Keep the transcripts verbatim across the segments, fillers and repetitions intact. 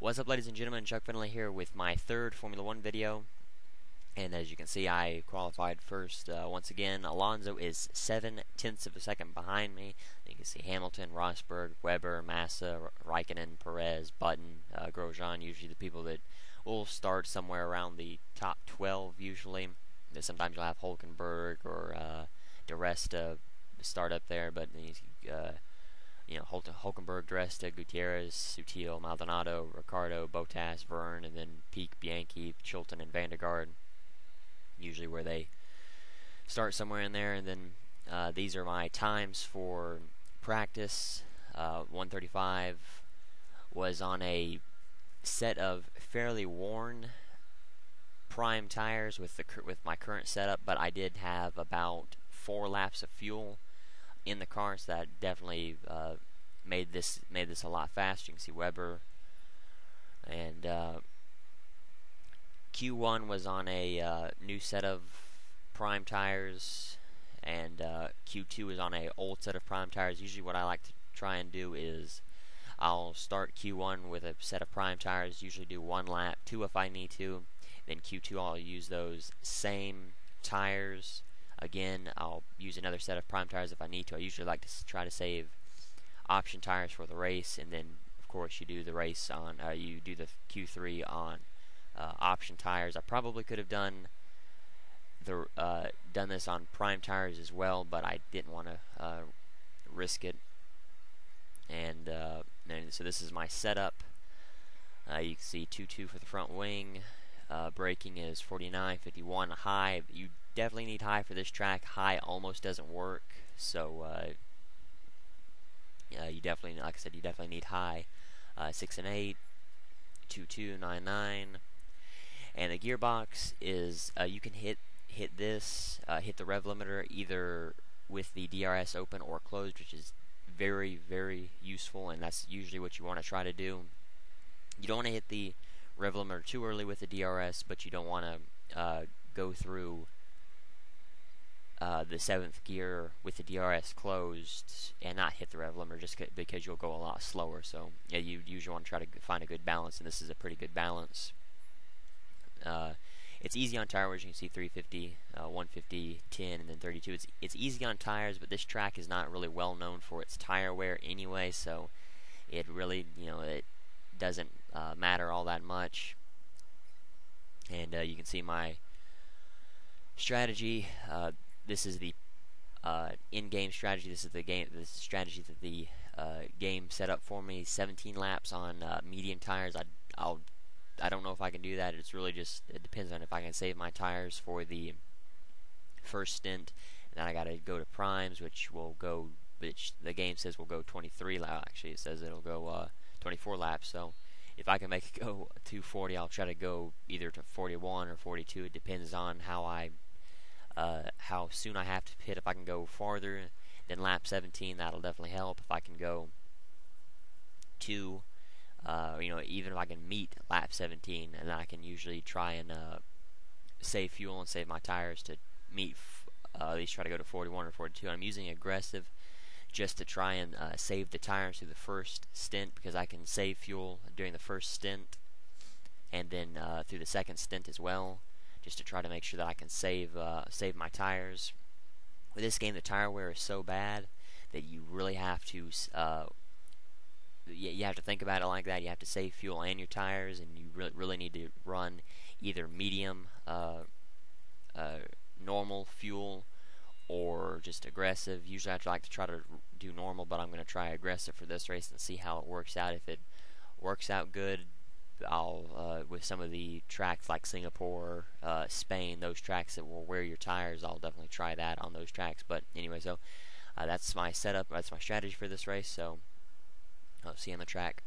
What's up, ladies and gentlemen? Chuck Finley here with my third Formula One video, and as you can see, I qualified first uh, once again. Alonso is seven tenths of a second behind me. You can see Hamilton, Rosberg, Webber, Massa, Raikkonen, Perez, Button, uh, Grosjean. Usually the people that will start somewhere around the top twelve. Usually, sometimes you'll have Hulkenberg or uh, De Rest uh, start up there, but uh, you know, Hulkenberg, Dresta, Gutierrez, Sutil, Maldonado, Ricciardo, Bottas, Verne, and then Peak, Bianchi, Chilton, and Vandergaard. Usually where they start somewhere in there. And then uh, these are my times for practice. Uh, one thirty-five was on a set of fairly worn prime tires with the with my current setup, but I did have about four laps of fuel in the car, so that definitely uh, made this made this a lot faster. You can see Webber, and uh, Q one was on a uh, new set of prime tires, and uh, Q two is on a old set of prime tires. Usually, what I like to try and do is I'll start Q one with a set of prime tires. Usually, do one lap, two if I need to. Then Q two, I'll use those same tires. Again, I'll use another set of prime tires if I need to. I usually like to s try to save option tires for the race, and then of course you do the race on, uh, you do the Q three on uh, option tires. I probably could have done the uh, done this on prime tires as well, but I didn't want to uh, risk it. And, uh, and so this is my setup. Uh, you can see two two for the front wing. Uh, braking is forty-nine, fifty-one high. You definitely need high for this track. High almost doesn't work, so uh, yeah, you definitely, like I said, you definitely need high. Uh, six and eight, two two, nine nine, and the gearbox is uh, you can hit hit this, uh, hit the rev limiter either with the D R S open or closed, which is very very useful, and that's usually what you want to try to do. You don't want to hit the rev limiter too early with the D R S, but you don't want to uh, go through uh, the seventh gear with the D R S closed and not hit the rev limiter, just because you'll go a lot slower. So yeah, you usually want to try to find a good balance, and this is a pretty good balance. Uh, it's easy on tires. You can see three fifty, uh, one fifty, ten, and then thirty-two. It's it's easy on tires, but this track is not really well known for its tire wear anyway, so it really, you know, it doesn't uh, matter all that much. And uh, you can see my strategy. Uh, this is the uh, in-game strategy. This is the game. This is the strategy that the uh, game set up for me. seventeen laps on uh, medium tires. I I'll I don't know if I can do that. It's really just, it depends on if I can save my tires for the first stint. And then I got to go to primes, which will go, which the game says will go twenty-three laps. Actually, it says it'll go Uh, twenty-four laps, so if I can make it go to forty, I'll try to go either to forty-one or forty-two. It depends on how I, uh, how soon I have to pit. If I can go farther than lap seventeen, that'll definitely help. If I can go to, uh, you know, even if I can meet lap seventeen, and then I can usually try and uh, save fuel and save my tires to meet, f uh, at least try to go to forty-one or forty-two. I'm using aggressive just to try and uh, save the tires through the first stint, because I can save fuel during the first stint and then uh, through the second stint as well, just to try to make sure that I can save uh, save my tires. With this game, the tire wear is so bad that you really have to uh, you, you have to think about it like that. You have to save fuel and your tires, and you really really need to run either medium, uh, uh, normal fuel, or just aggressive. Usually I like to try to do normal, but I'm going to try aggressive for this race and see how it works out. If it works out good, I'll, uh, with some of the tracks like Singapore, uh, Spain, those tracks that will wear your tires, I'll definitely try that on those tracks. But anyway, so uh, that's my setup, that's my strategy for this race, so I'll see you on the track.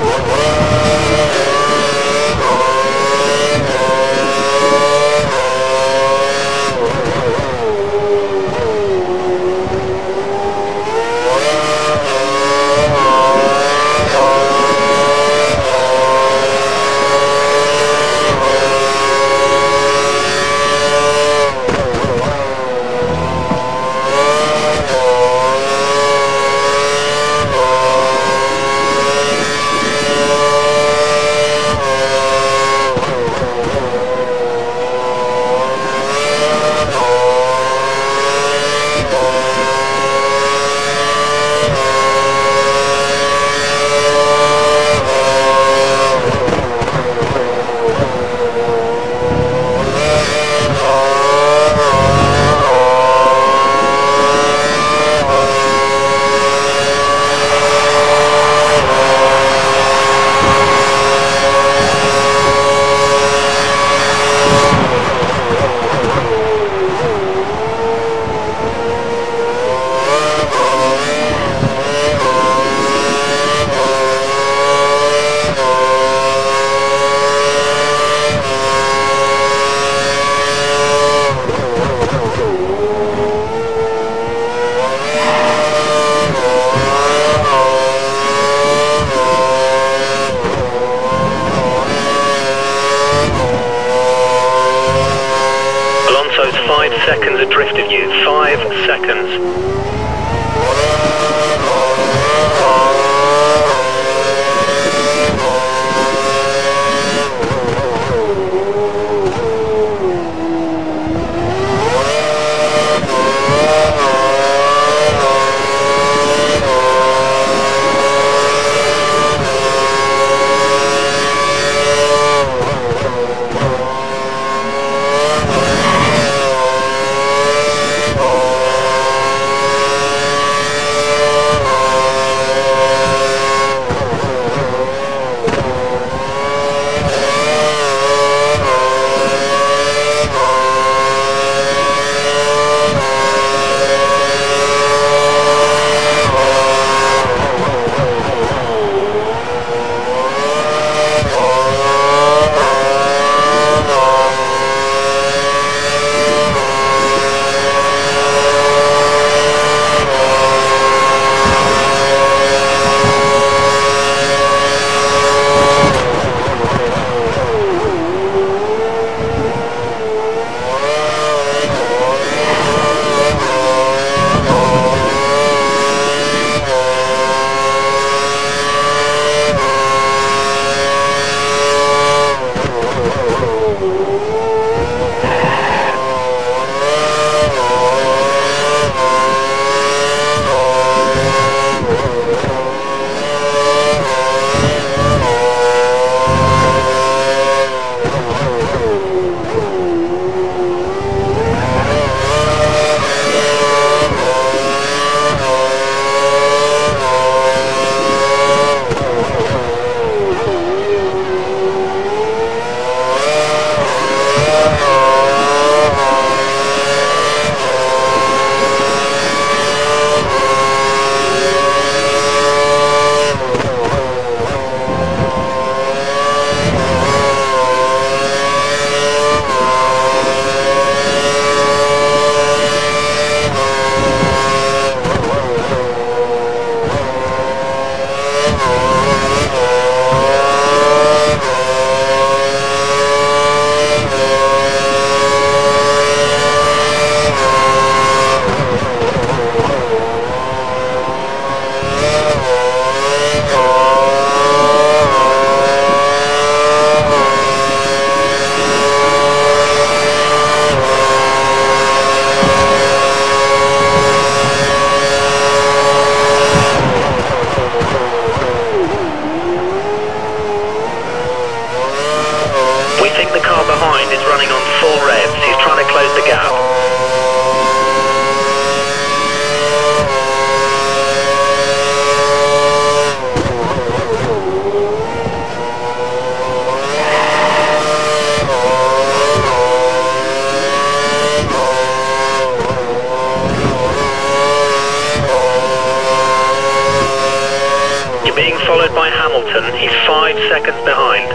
Five seconds adrift of you. Five seconds. five seconds behind.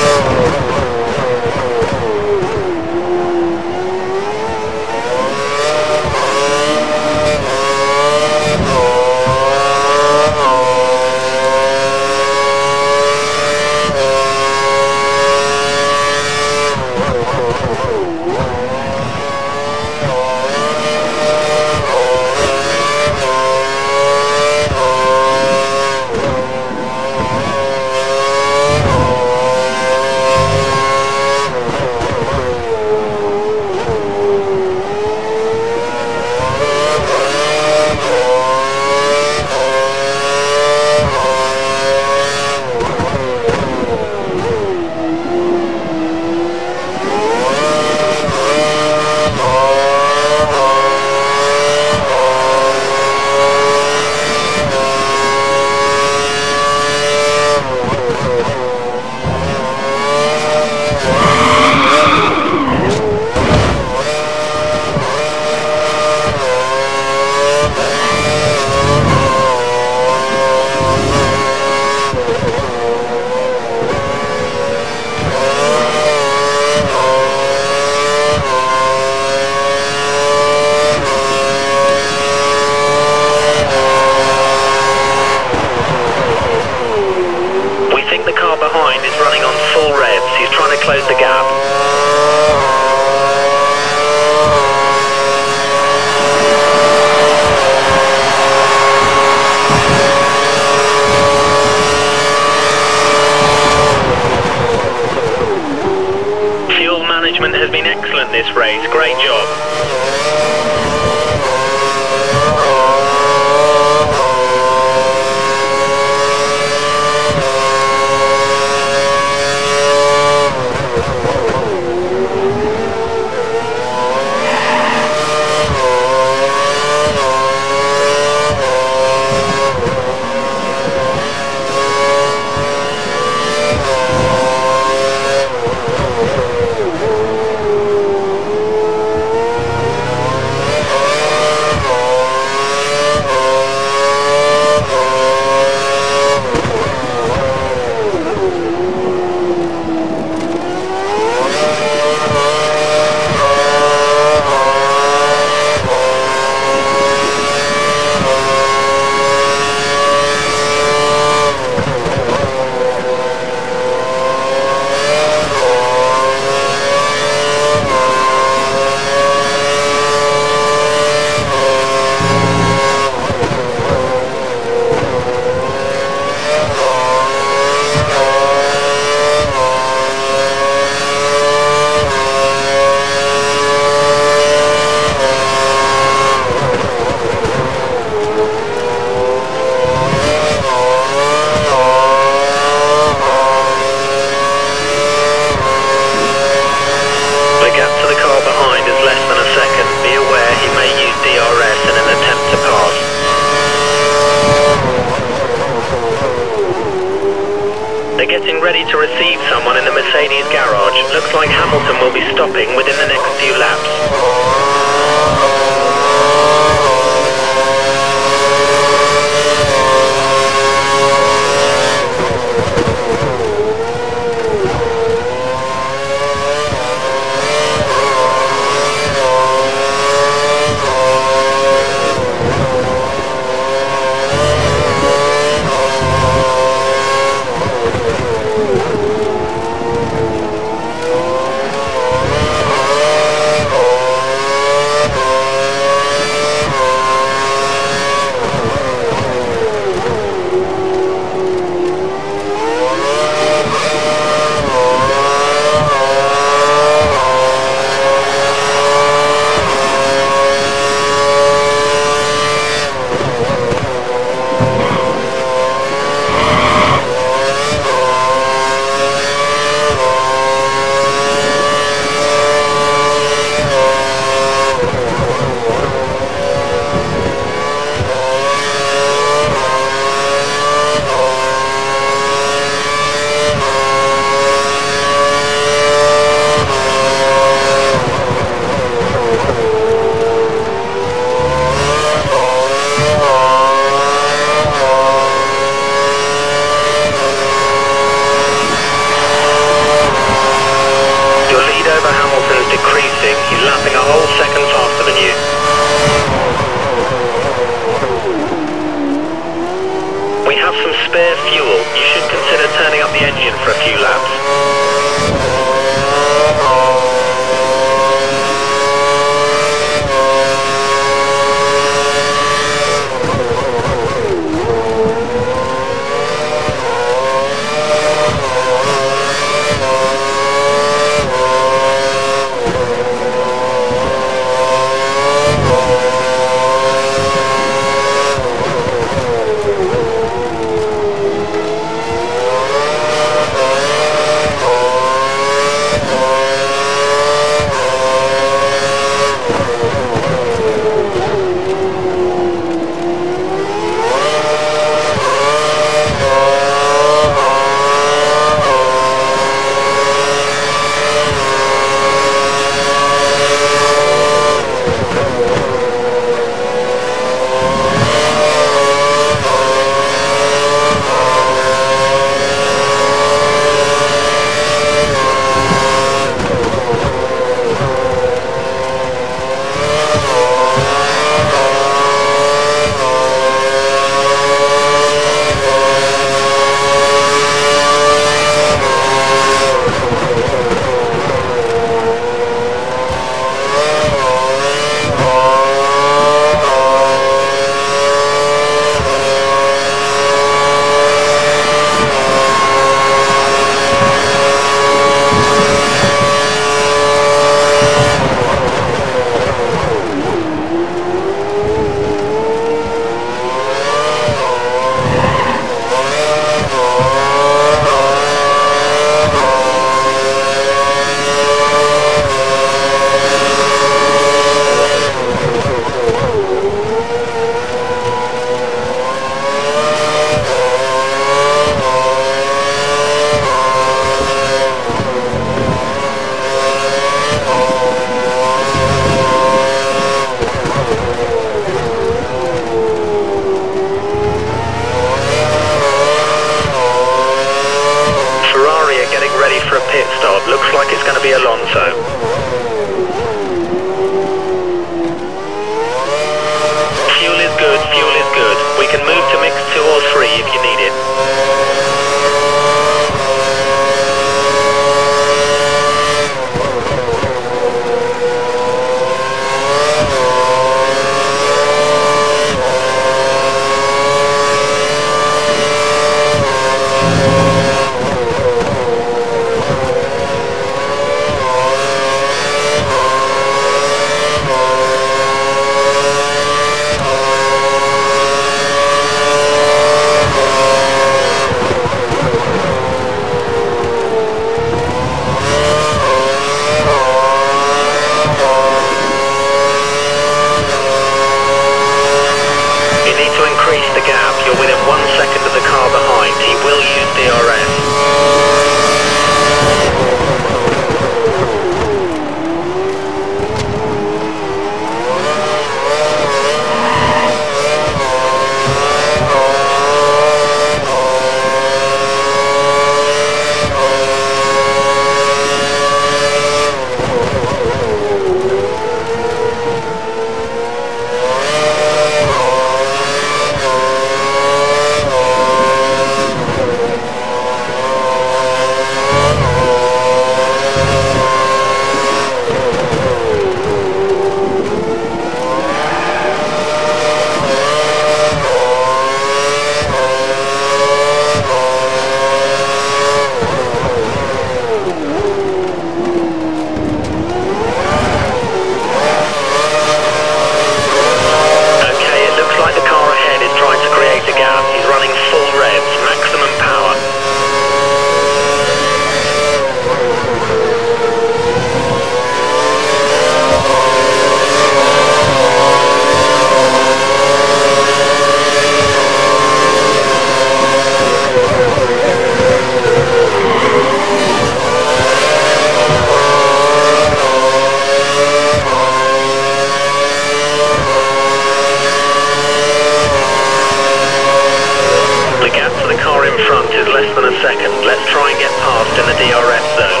the D R S zone.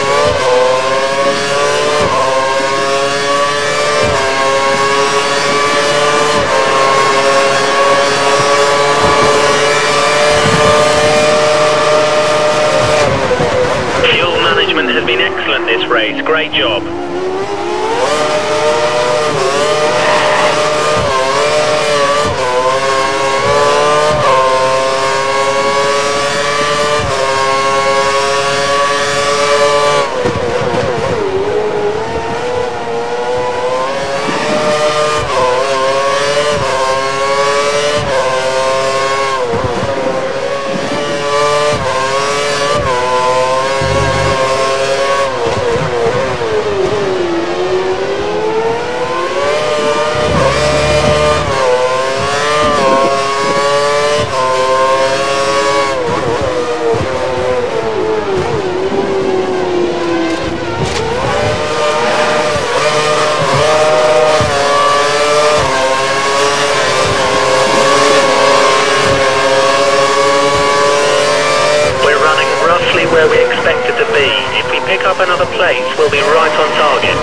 Fuel management has been excellent this race. Great job. Where we expected to be. If we pick up another place, we'll be right on target.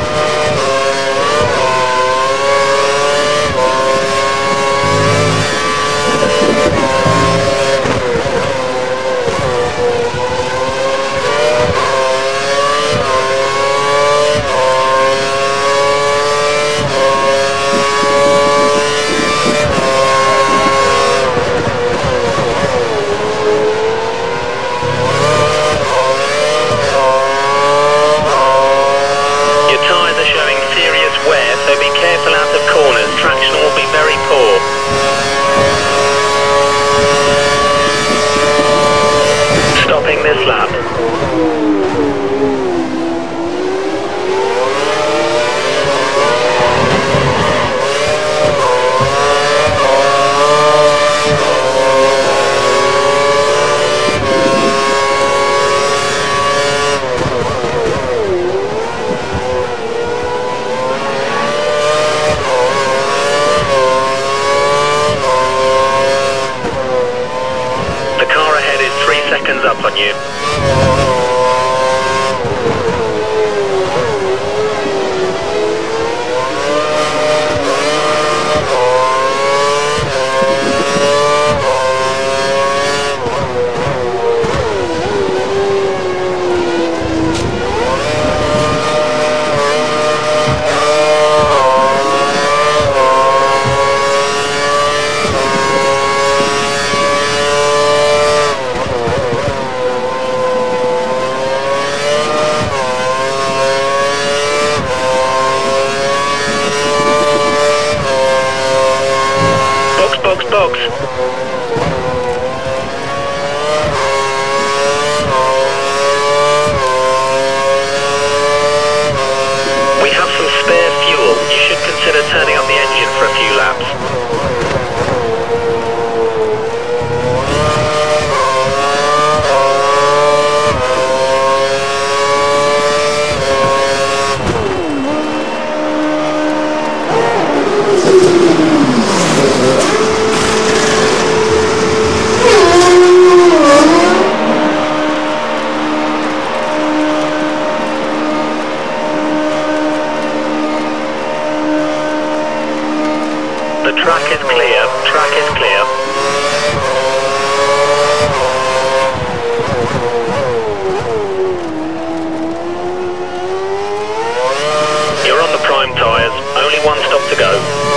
So be careful out of corners, traction will be very poor. Stopping this lap. Seconds up on you. Box, box. We have some spare fuel. You should consider turning up the engine for a few laps. The track is clear, track is clear. You're on the prime tyres, only one stop to go.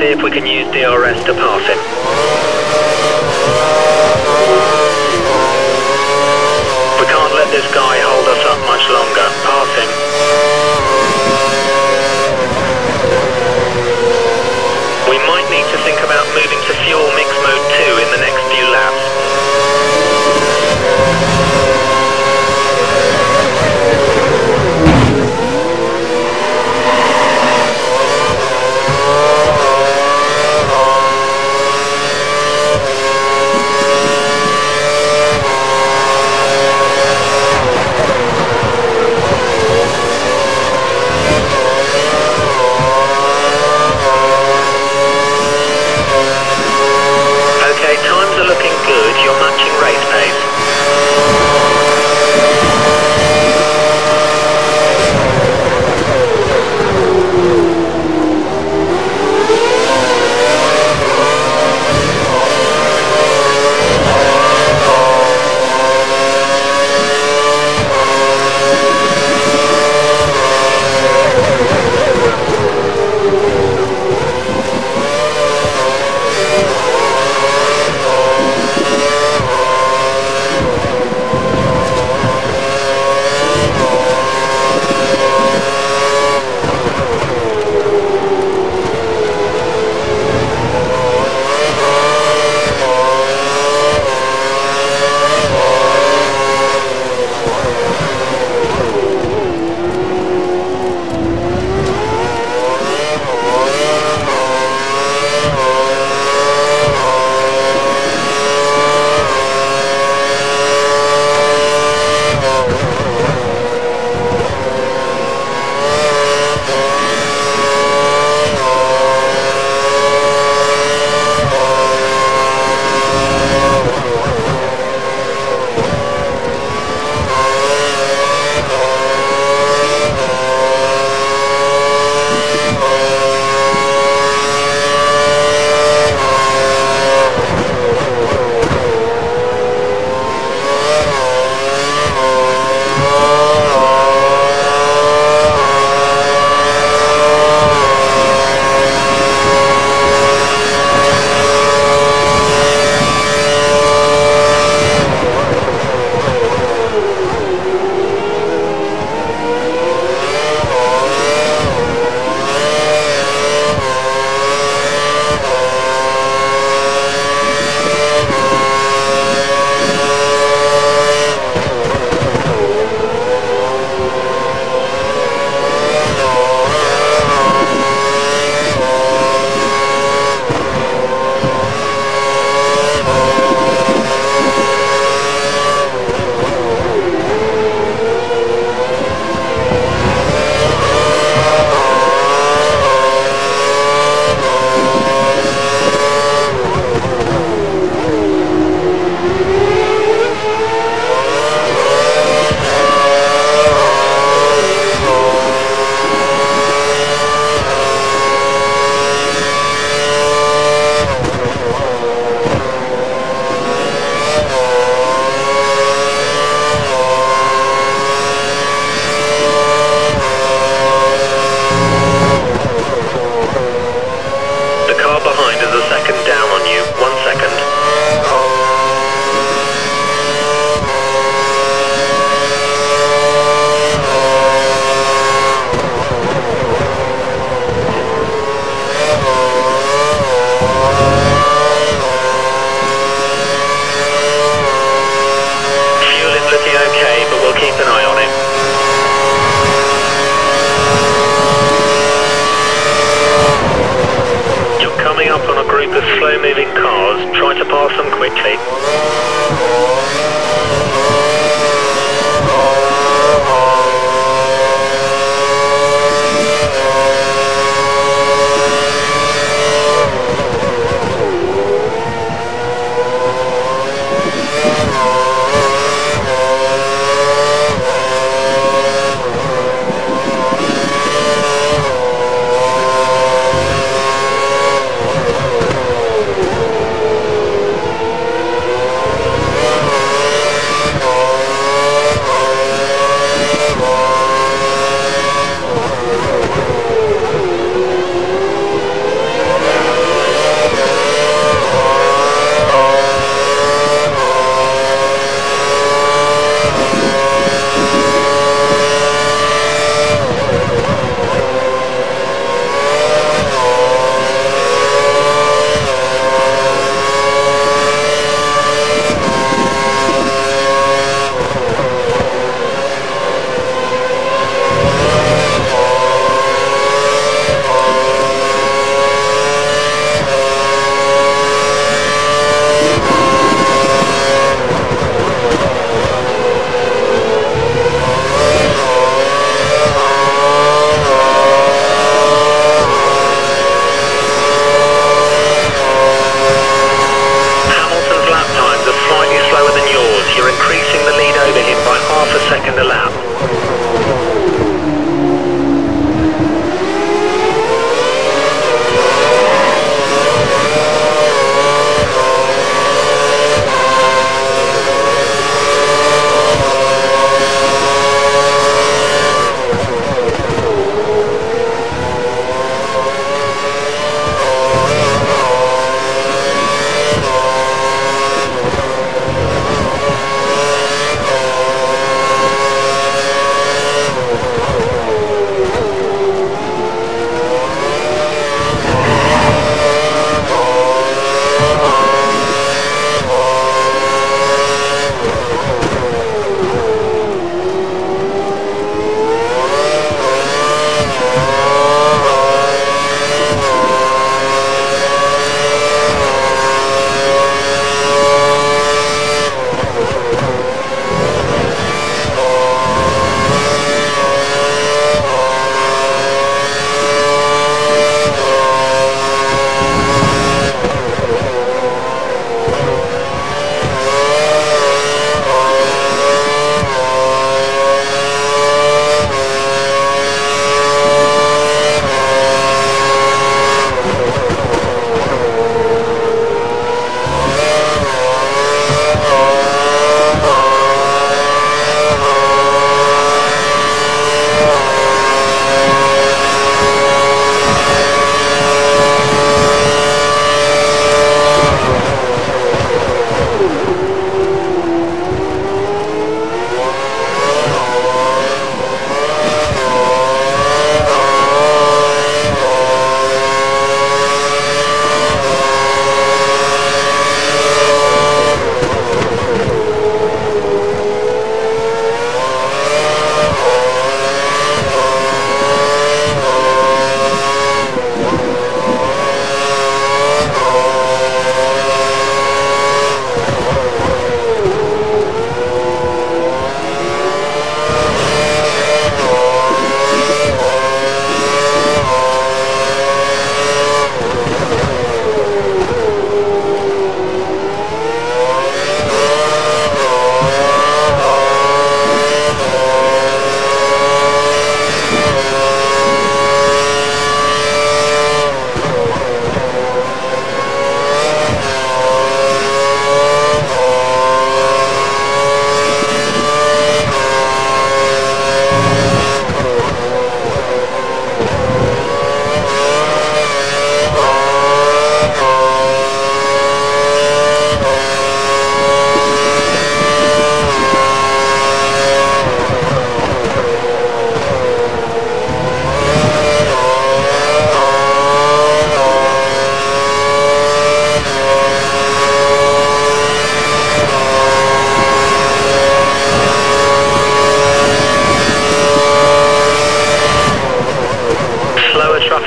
see if we can use D R S to pass him. We can't let this guy hold us up much longer. Pass him. We might need to think about moving to fuel mix mode two in the next few laps.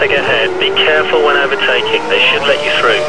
traffic ahead. Be careful when overtaking. They should let you through.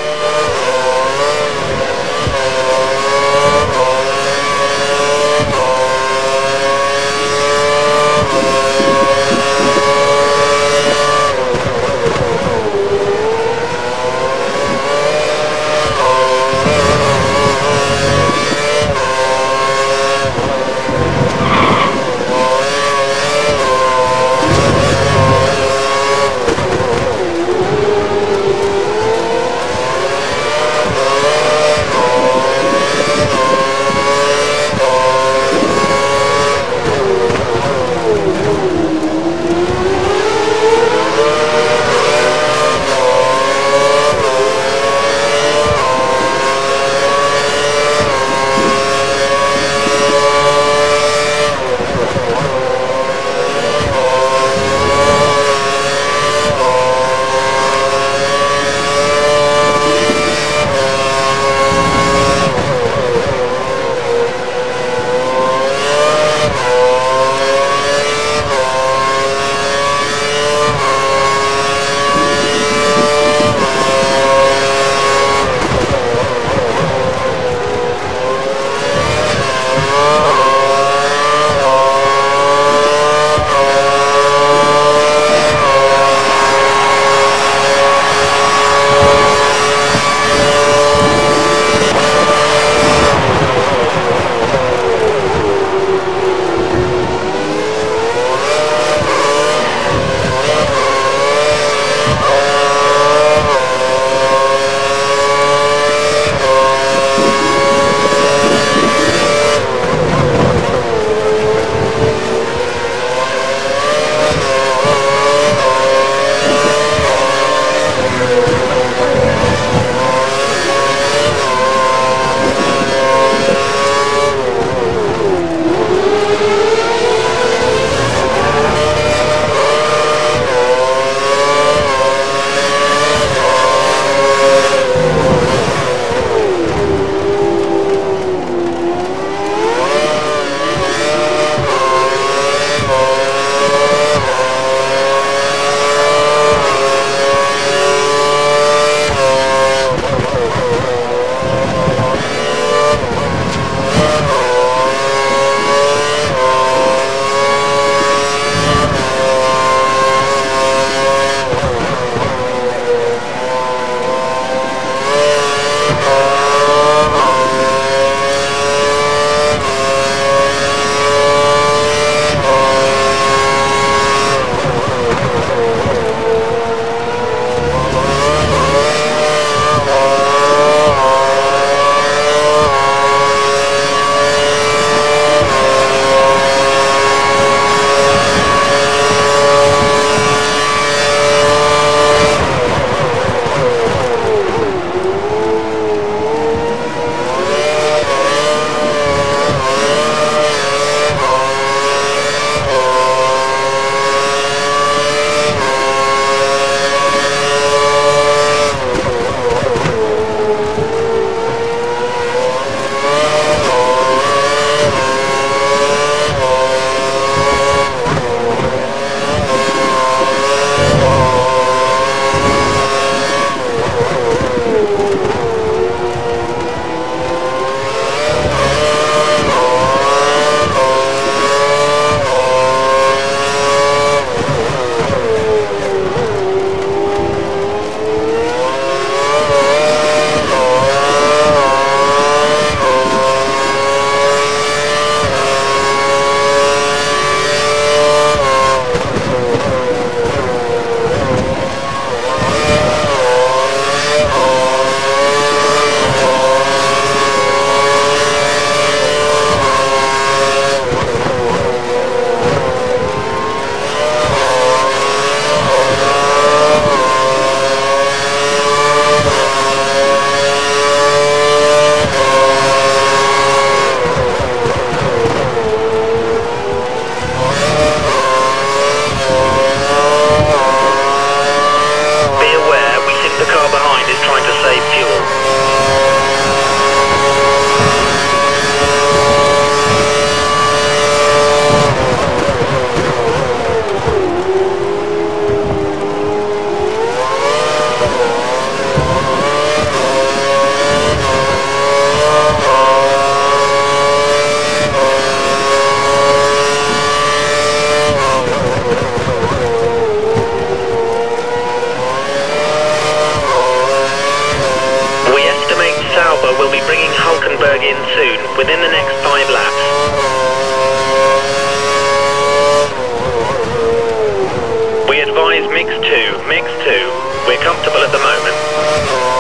two, mix two. We're comfortable at the moment.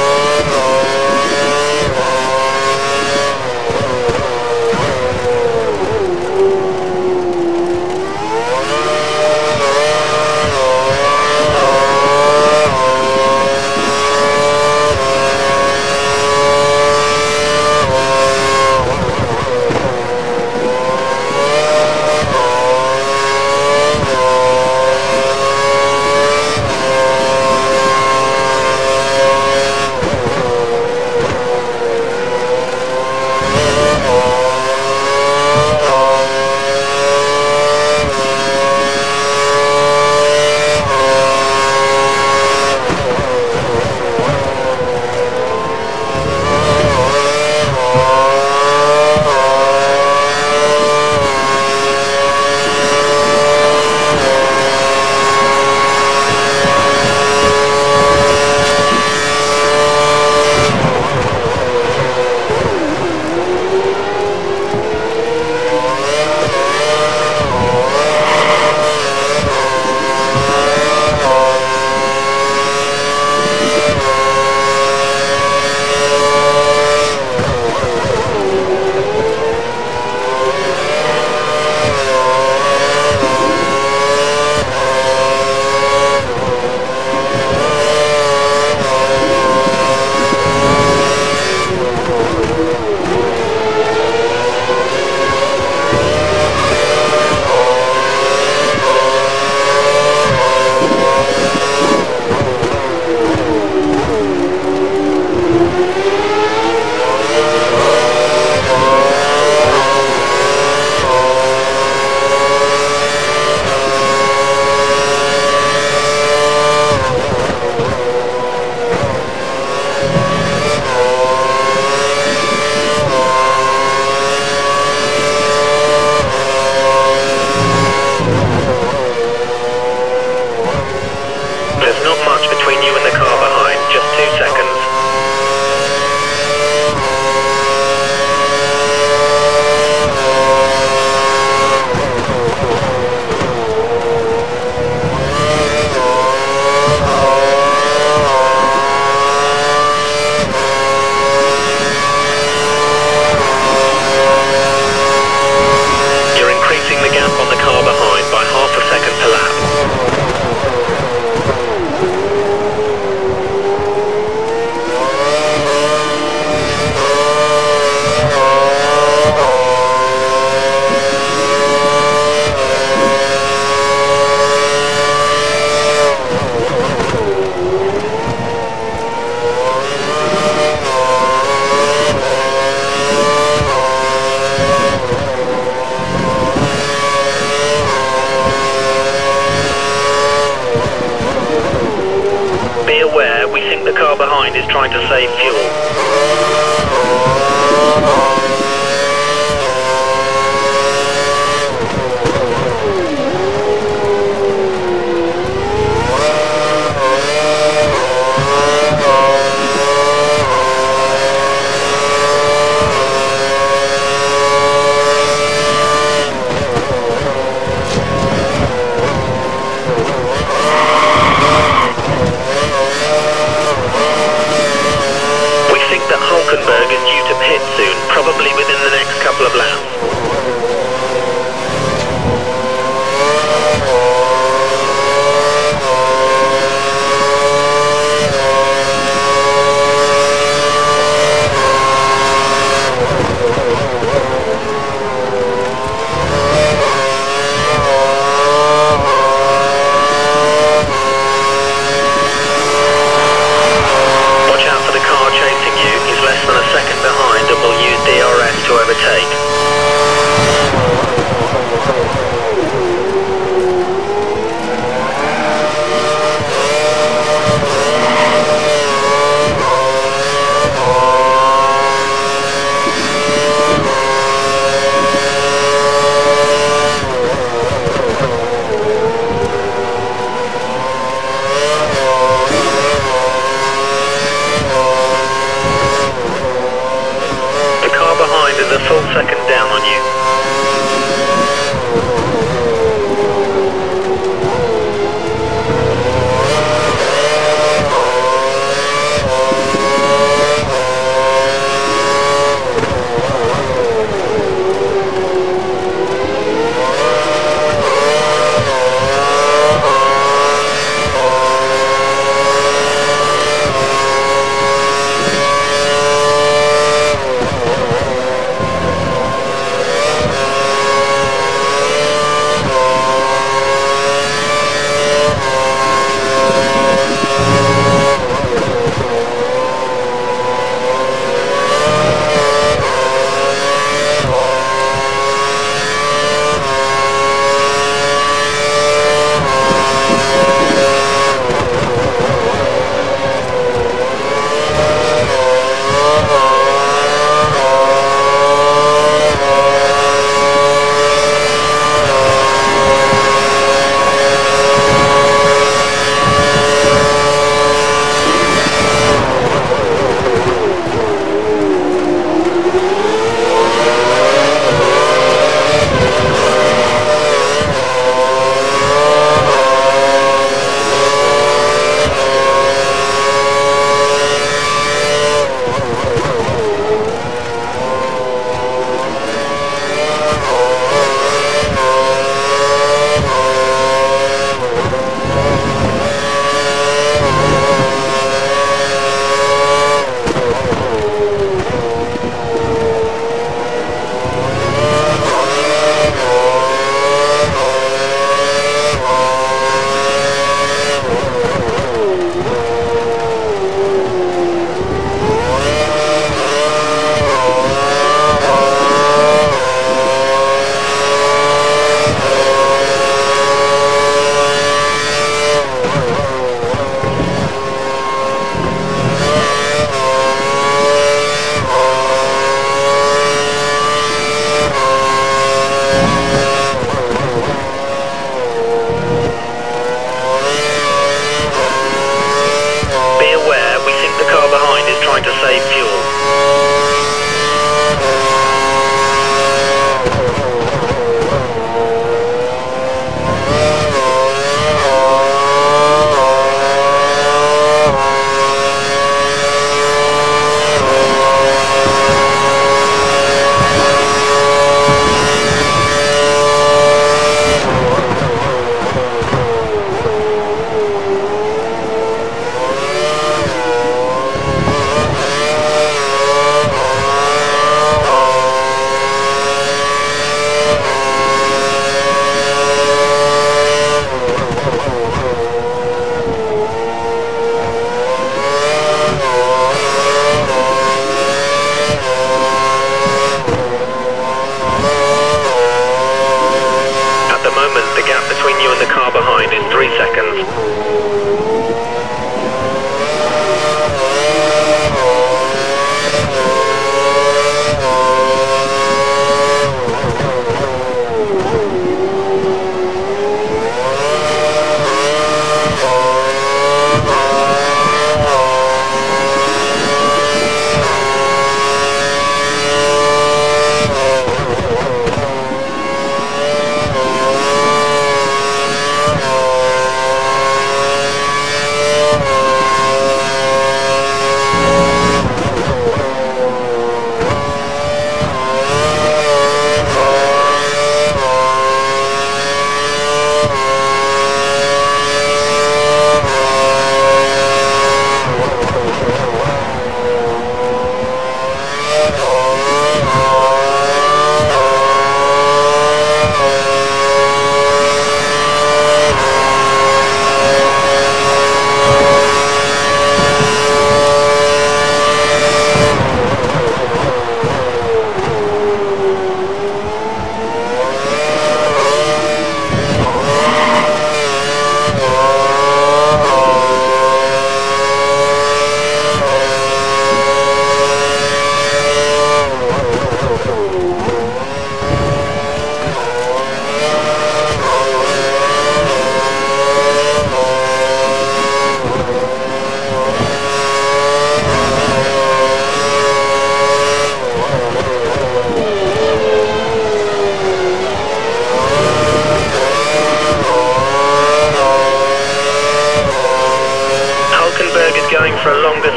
is trying to save fuel. We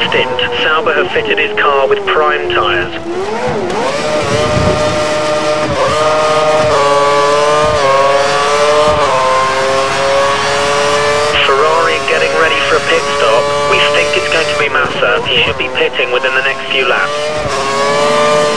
stint, Sauber have fitted his car with prime tyres. Ferrari getting ready for a pit stop. We think it's going to be Massa. He should be pitting within the next few laps.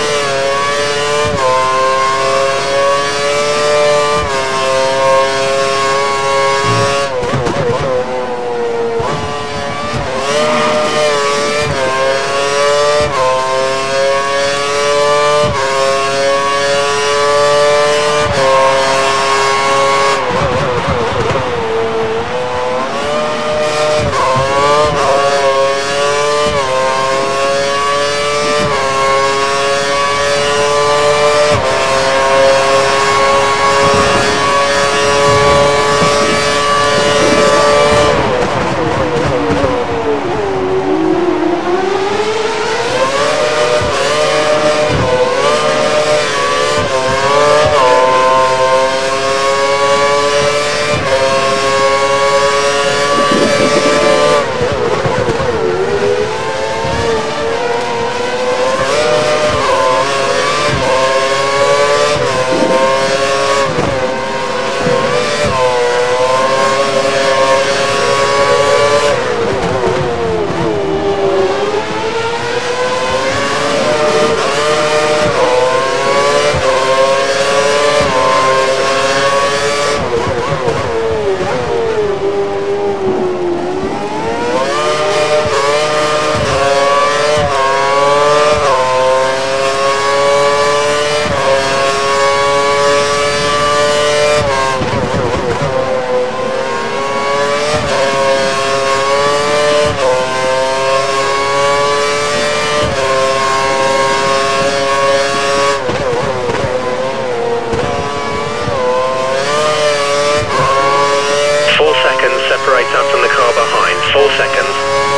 Separates us from the car behind. Four seconds.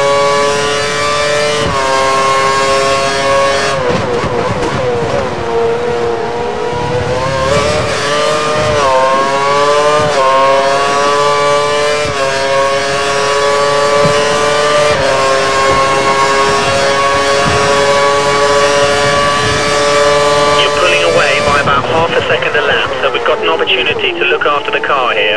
You're pulling away by about half a second a lap, so we've got an opportunity to look after the car here.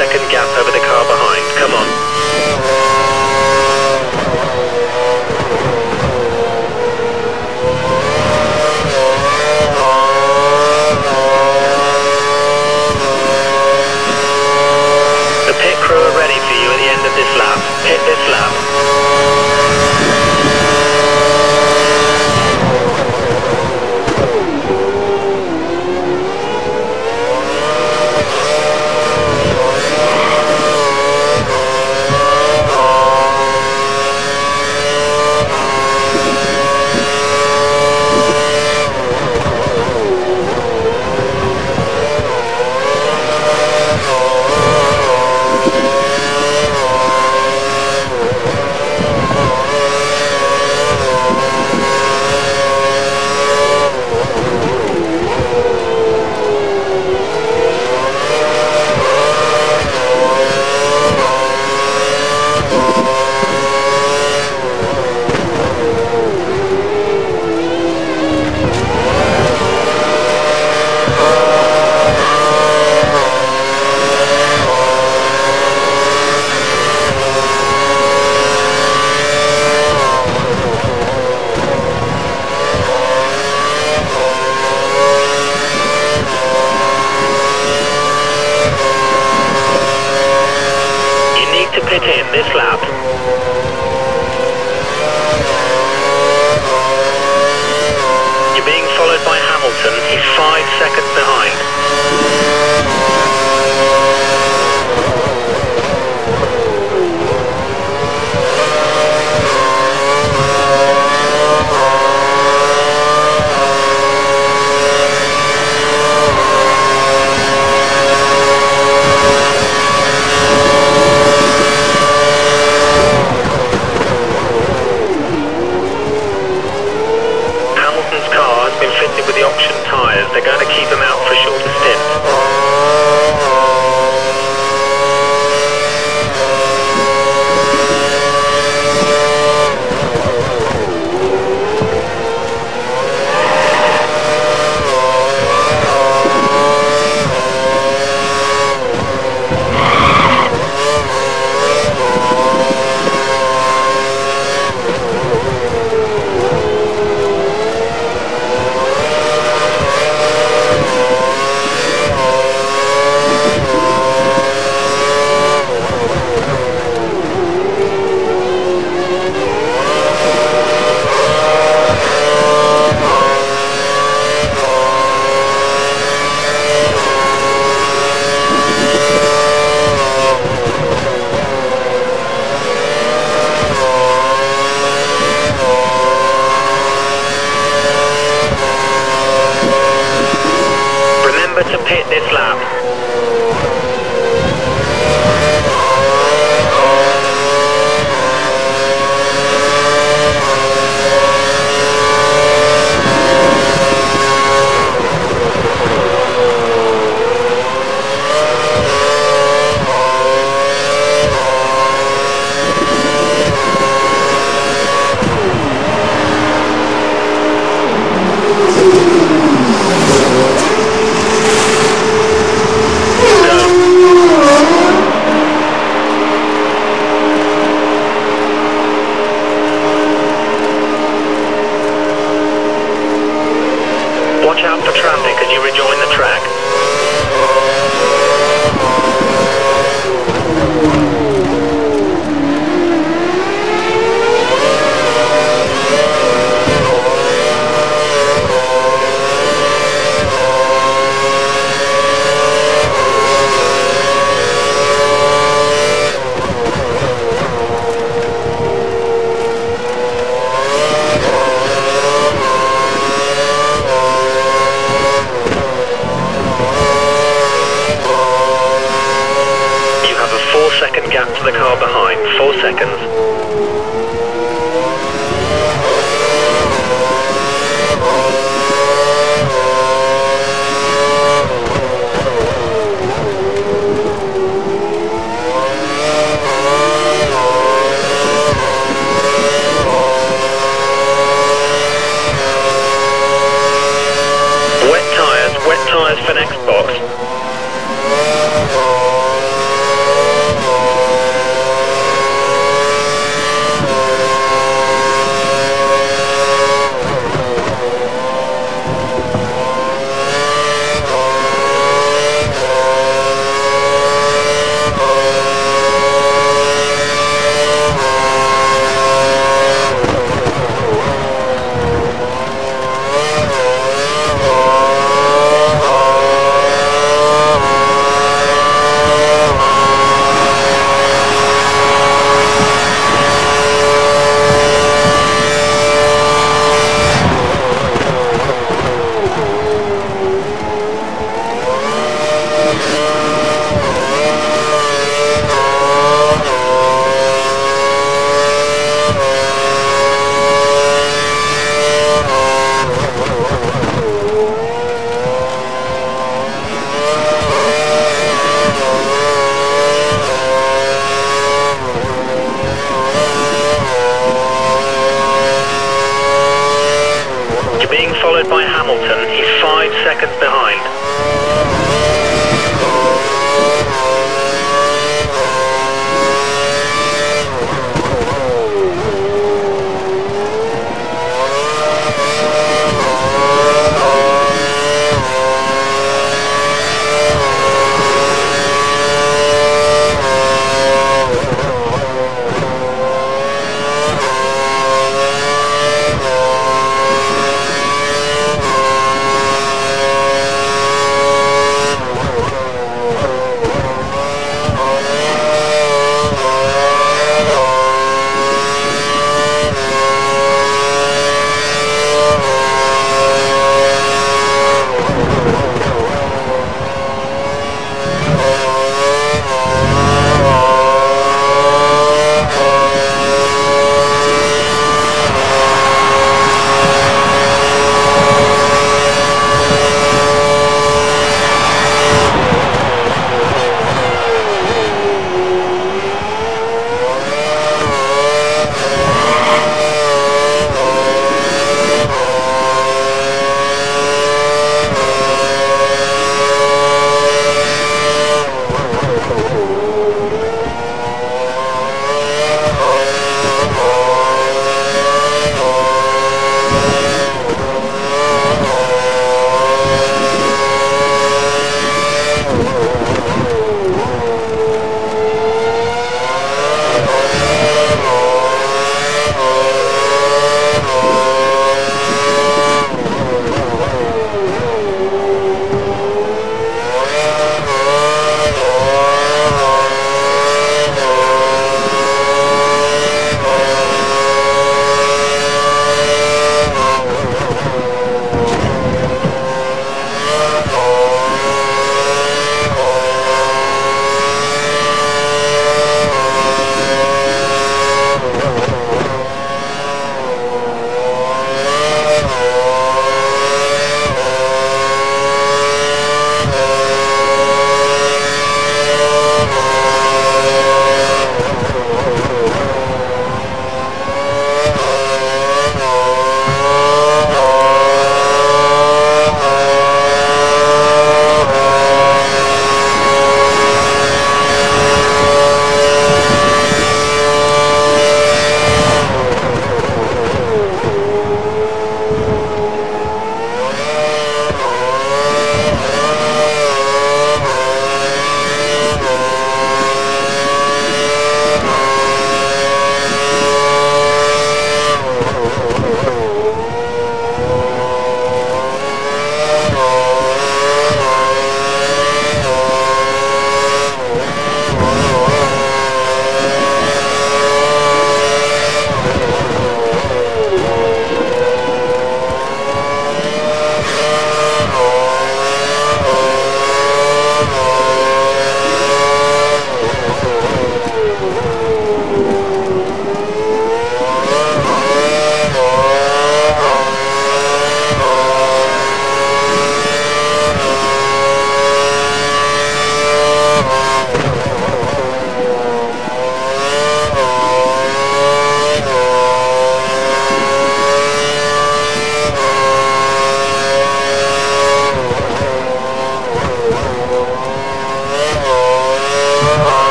second gap over the car behind. Come on. The pit crew are ready for you at the end of this lap. Pit this lap. Pit in this lap. You're being followed by Hamilton. He's five seconds behind. With the option tyres, they're going to keep them out for a shorter stint. To pit this lap. Watch out for traffic as you rejoin the track. Second gap to the car behind, four seconds. Wet tyres, wet tyres for next box.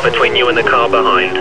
between you and the car behind.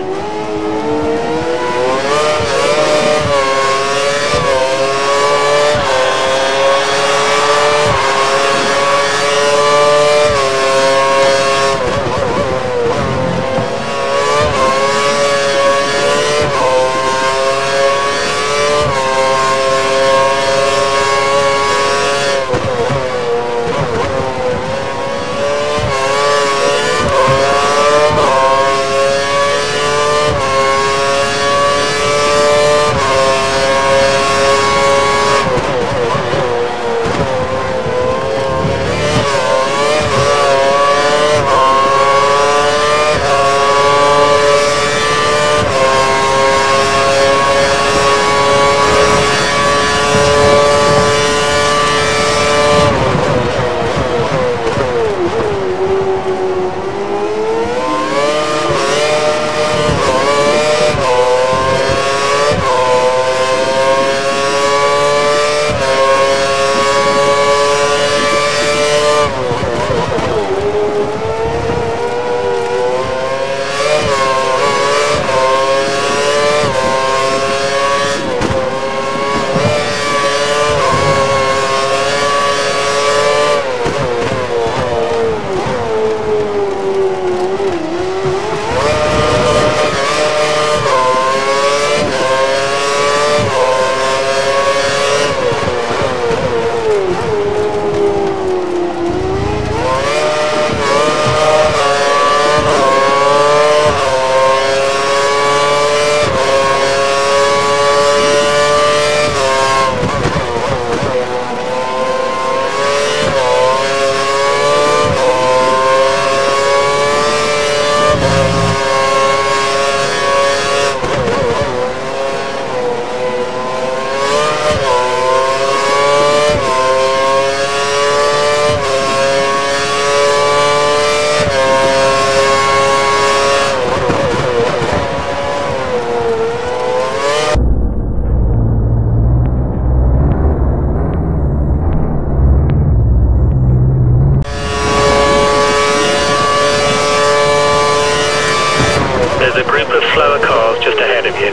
There's a group of slower cars just ahead of you.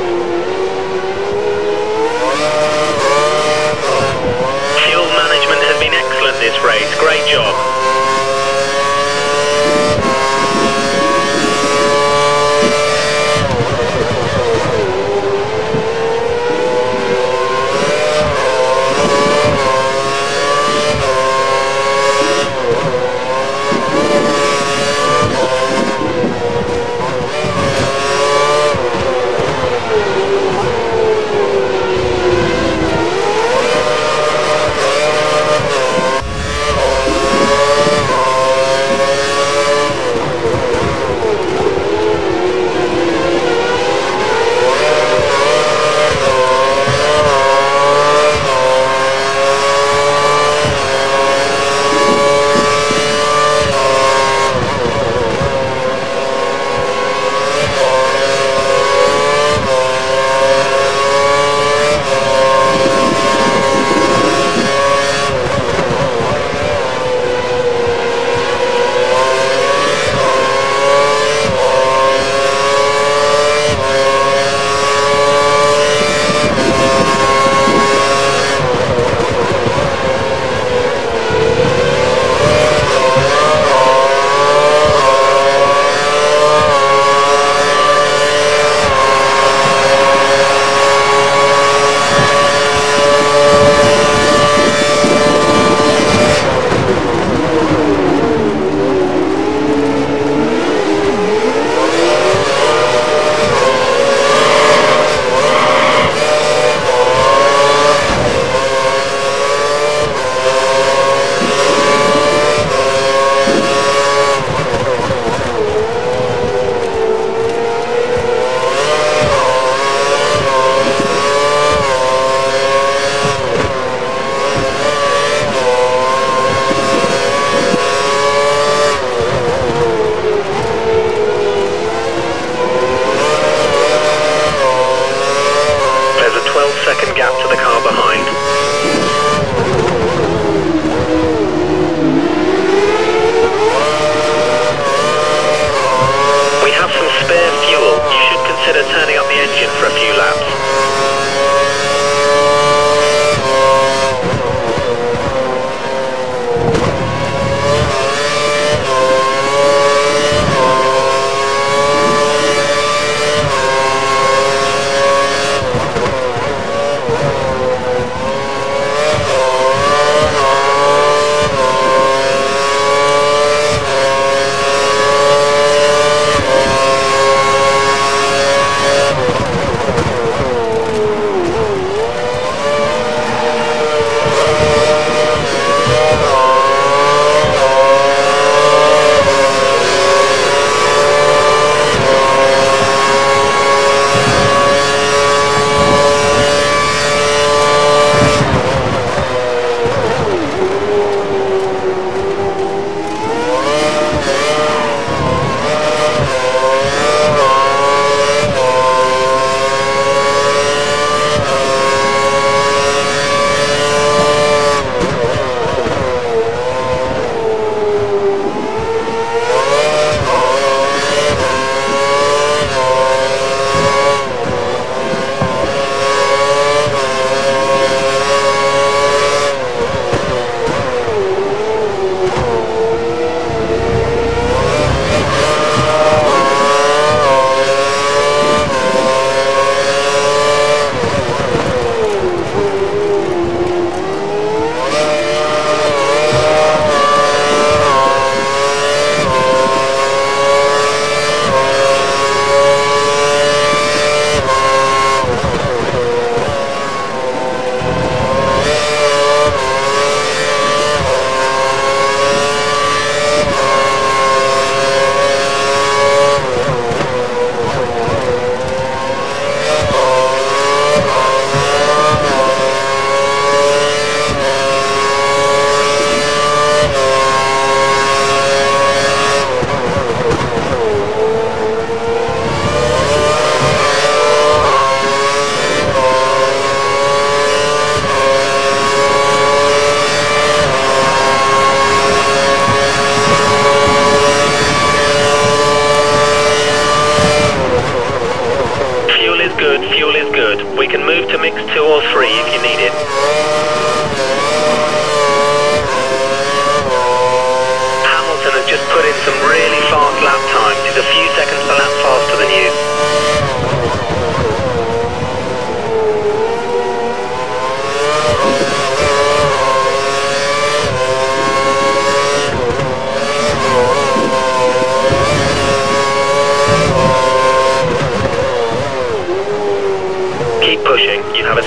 Fuel management has been excellent this race. Great job.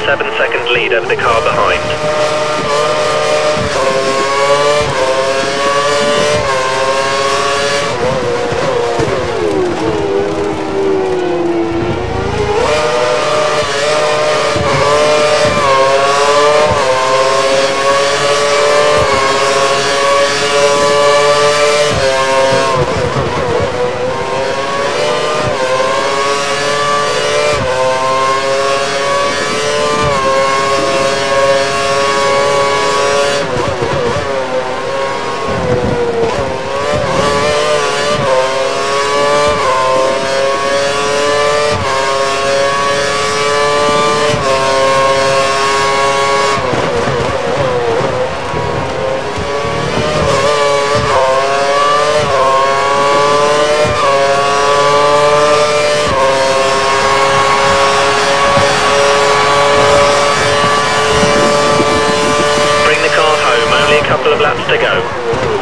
seven second lead over the car behind. Couple of laps to go.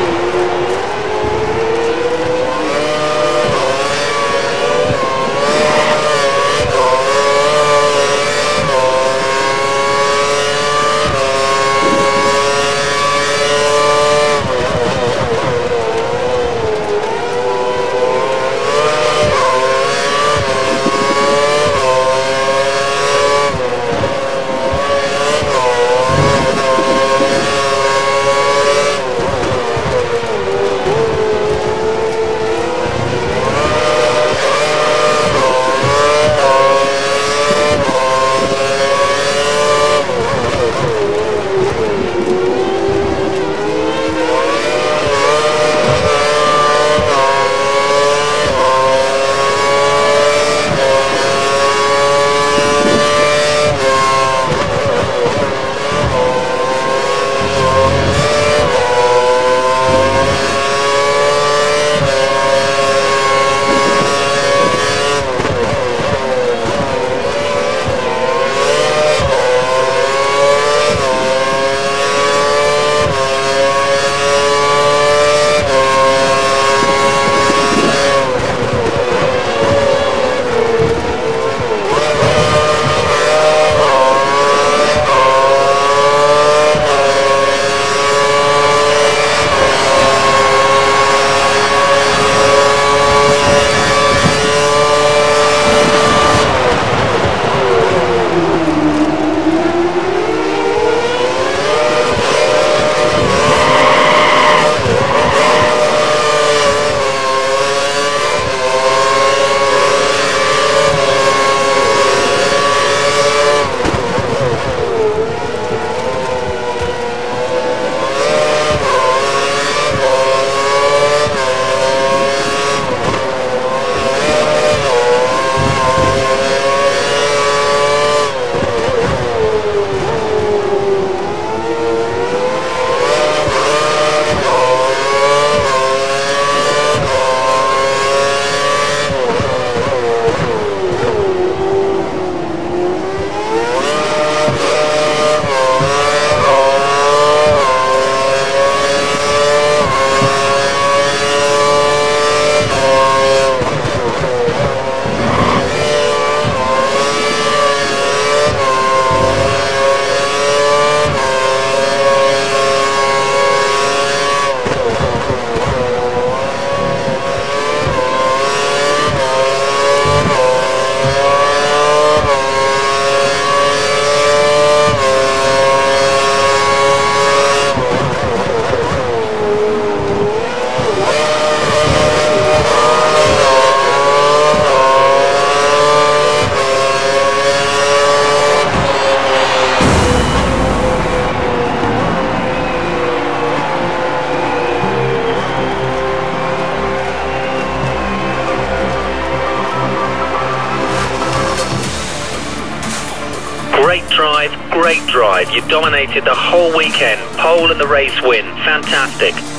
Great drive, great drive. You dominated the whole weekend. Pole and the race win. Fantastic.